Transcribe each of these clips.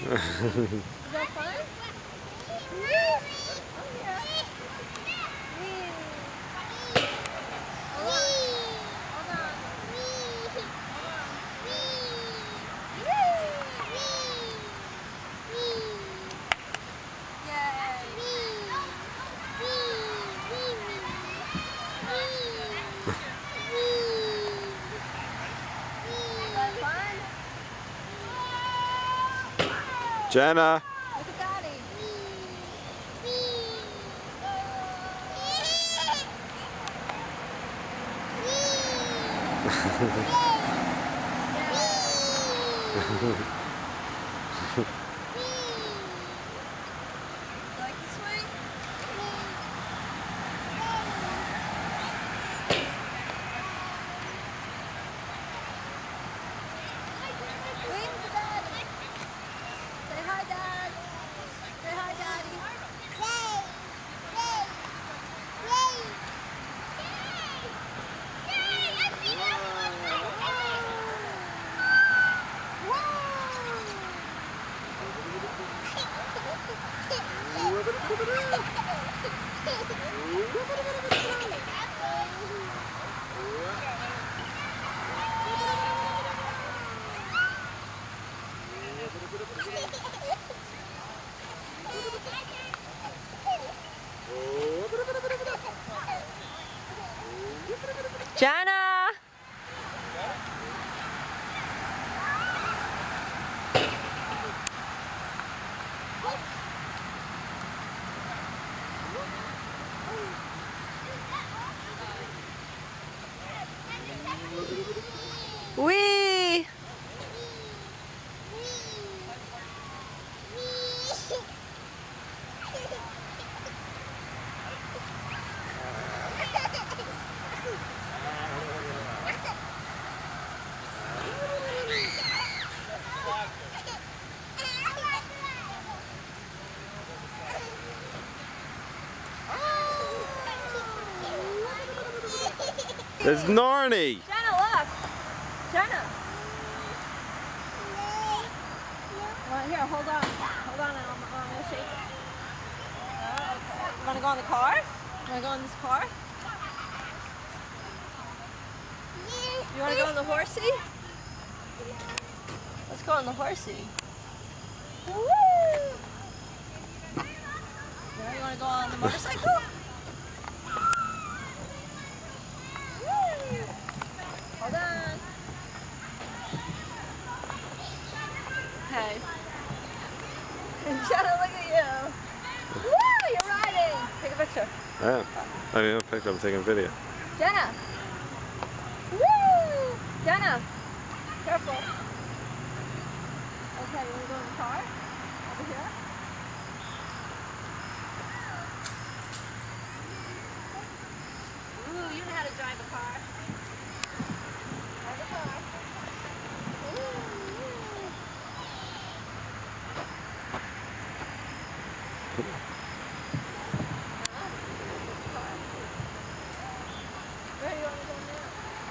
that fun? Oh, yeah. Hold on. Hold on. Jenna. Look at Daddy. Like the swing? Wave to Daddy. Say hi, Dad. Say hi, Daddy. Jana! Wee! There's Narnie. Jenna, look! Jenna! Well, here, hold on. Hold on, I'm gonna shake it. Okay. You wanna go in the car? You wanna go in this car? You wanna go in the horsey? Let's go in the horsey. Woo! Yeah, you wanna go on the motorcycle? Hold on. Okay. Jenna, look at you. Woo, you're riding. Take a picture. Yeah. I mean, a picture. I'm taking a video. Jenna. Woo! Jenna. Careful. Okay, you want to go in the car? Over here? Ooh, you know how to drive a car. Drive a car. Where do you want to go now?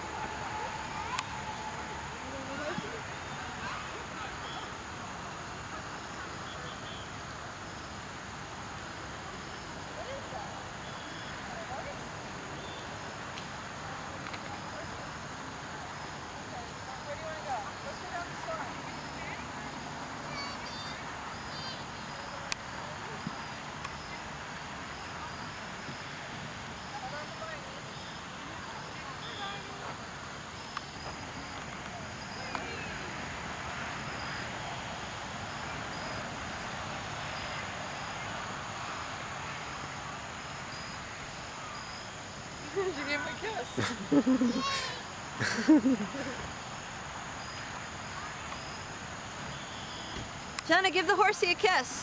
Did you give him a kiss? Jenna, give the horsey a kiss.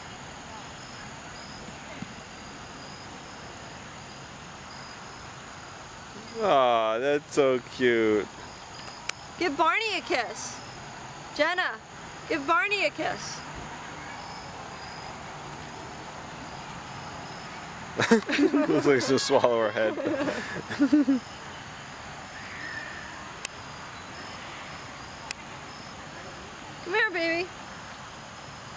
Aw, that's so cute. Give Barney a kiss. Jenna, give Barney a kiss. Looks like she'll swallow her head. Come here, baby.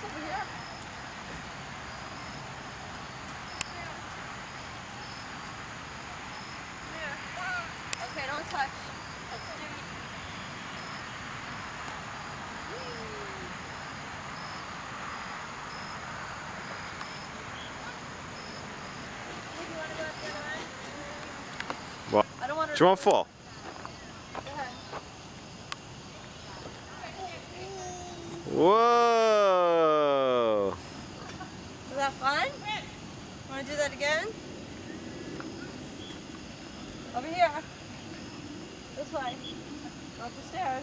over here. Okay, don't touch. That's dirty. Do you want to go up the other way? Well, I don't want to. she won't fall. Go ahead. Whoa! Was that fun? Want to do that again? Over here. This way. Up the stairs.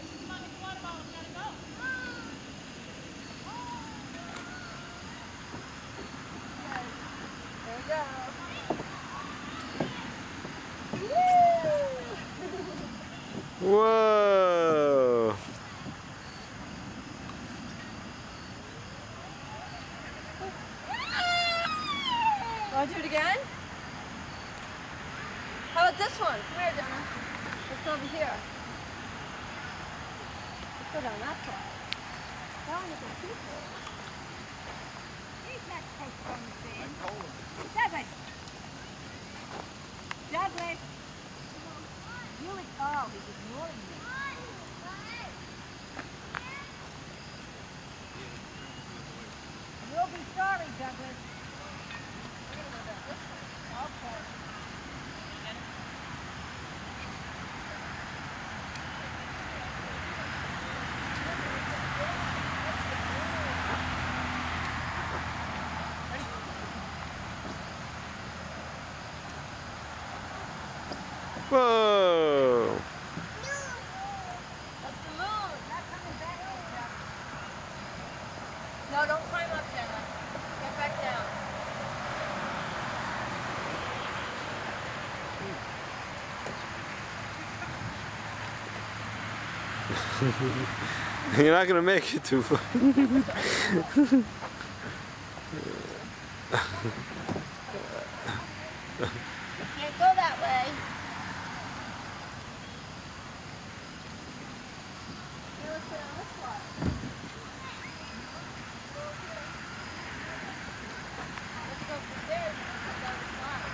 There we go. Whoa! Want to do it again? How about this one? Come here, Jenna. Let's go over here. Let's go down that side. That one isn't too cold. He's not supposed to come and see him. Douglas! Douglas! You would, oh, he's ignoring me. You'll be sorry, Douglas. Okay. Whoa! That's the moon. Not coming back. No, don't climb up, Jenna. Get back down. You're not gonna make it too far. Can't go that way. Here, let's put it on this slide. Let's go up the stairs and come down the slide.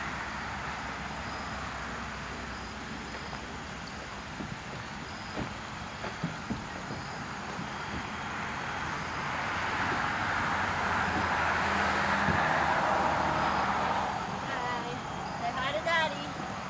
Hi. Say hi to Daddy.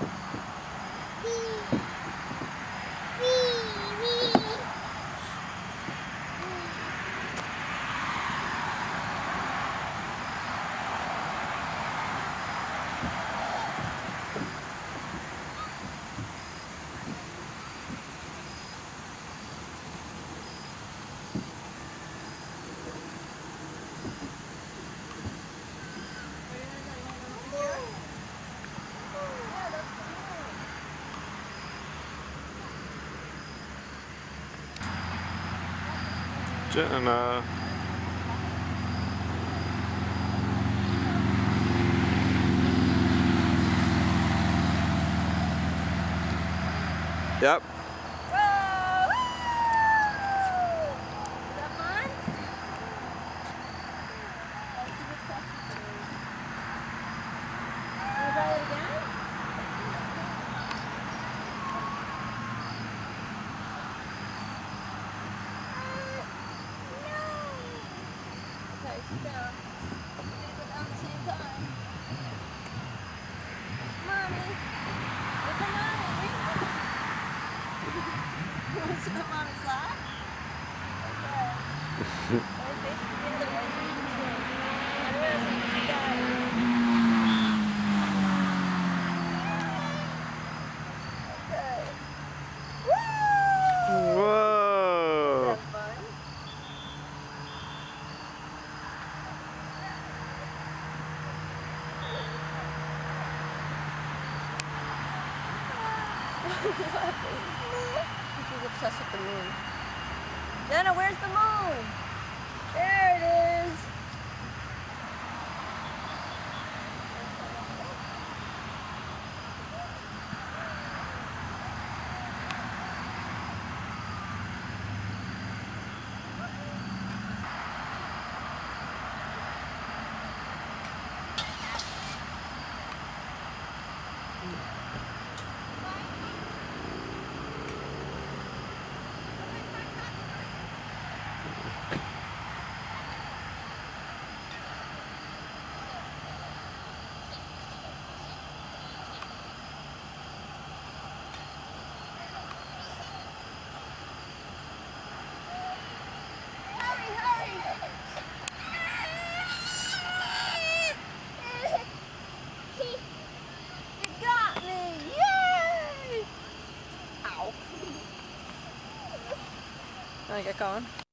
Jenna. Yep. Whoa! Is that fun? That's a good question. Want to try it again? Okay, sit down. We're going to go down at the same time. Mommy! Look at Mommy! You want to sit on Mommy's lap? Okay. Always face the other way so you can see. Other way so you can see Daddy. Okay. Woo! Whoa! That's fun. She's obsessed with the moon. Jenna, where's the moon? There it is. Want to get going?